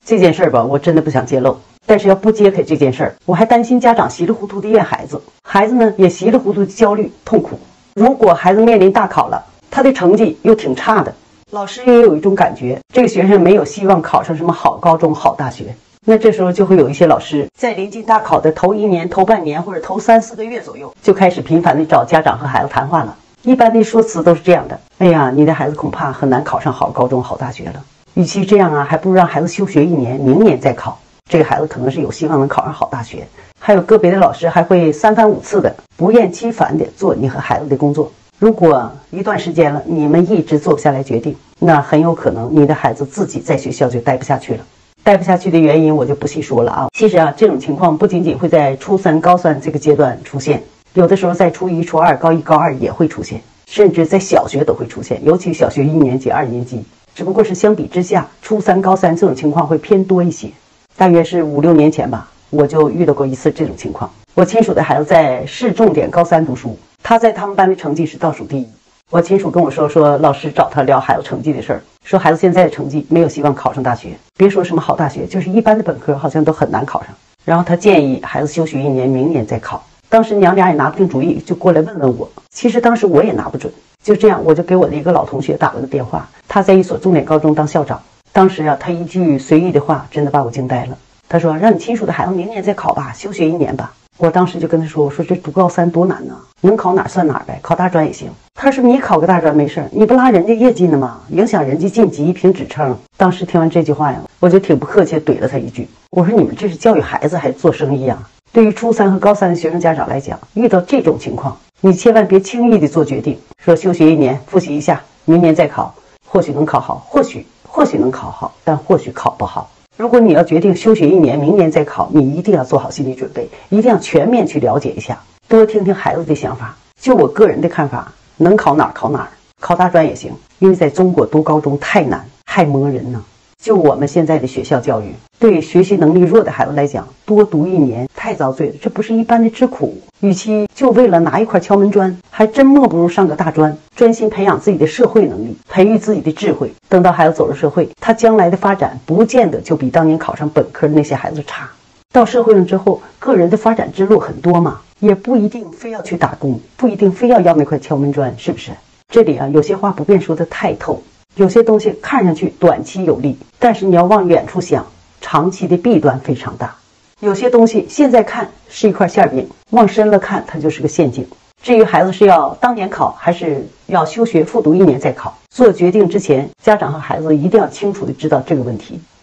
这件事儿吧，我真的不想揭露。但是要不揭开这件事儿，我还担心家长稀里糊涂的怨孩子，孩子呢也稀里糊涂的焦虑痛苦。如果孩子面临大考了，他的成绩又挺差的，老师也有一种感觉，这个学生没有希望考上什么好高中、好大学。那这时候就会有一些老师在临近大考的头1年、头半年或者头3、4个月左右，就开始频繁的找家长和孩子谈话了。一般的说辞都是这样的：哎呀，你的孩子恐怕很难考上好高中、好大学了。与其这样啊，还不如让孩子休学1年，明年再考。这个孩子可能是有希望能考上好大学。还有个别的老师还会3番5次的不厌其烦的做你和孩子的工作。如果一段时间了，你们一直做不下来决定，那很有可能你的孩子自己在学校就待不下去了。待不下去的原因我就不细说了啊。其实啊，这种情况不仅仅会在初3、高3这个阶段出现，有的时候在初1、初2、高1、高2也会出现，甚至在小学都会出现，尤其小学1年级、2年级。只不过是相比之下，初3、高3这种情况会偏多一些。大约是5、6年前吧，我就遇到过一次这种情况。我亲属的孩子在市重点高3读书，他在他们班的成绩是倒数第一。我亲属跟我说老师找他聊孩子成绩的事儿，说孩子现在的成绩没有希望考上大学，别说什么好大学，就是一般的本科好像都很难考上。然后他建议孩子休学1年，明年再考。当时娘俩也拿不定主意，就过来问问我。其实当时我也拿不准，就这样我就给我的一个老同学打了个电话，他在一所重点高中当校长。当时啊，他一句随意的话真的把我惊呆了。他说让你亲属的孩子明年再考吧，休学1年吧。我当时就跟他说，我说这读高3多难呢，能考哪算哪呗，考大专也行。他说你考个大专没事，你不拉人家业绩呢吗？影响人家晋级评职称。当时听完这句话呀，我就挺不客气地怼了他一句，我说你们这是教育孩子还是做生意啊？对于初3和高3的学生家长来讲，遇到这种情况，你千万别轻易地做决定，说休学1年复习一下，明年再考，或许能考好，或许能考好，但或许考不好。如果你要决定休学1年，明年再考，你一定要做好心理准备，一定要全面去了解一下，多听听孩子的想法。就我个人的看法，能考哪儿考哪儿，考大专也行，因为在中国读高中太难，太磨人呢。就我们现在的学校教育，对学习能力弱的孩子来讲，多读1年太遭罪了，这不是一般的吃苦。与其就为了拿一块敲门砖，还真莫不如上个大专，专心培养自己的社会能力，培育自己的智慧。等到孩子走入社会，他将来的发展不见得就比当年考上本科的那些孩子差。到社会上之后，个人的发展之路很多嘛，也不一定非要去打工，不一定非要那块敲门砖，是不是？这里啊，有些话不便说得太透。有些东西看上去短期有利，但是你要往远处想，长期的弊端非常大。有些东西现在看是一块馅饼，往深了看它就是个陷阱。至于孩子是要当年考还是要休学复读1年再考，做决定之前，家长和孩子一定要清楚地知道这个问题。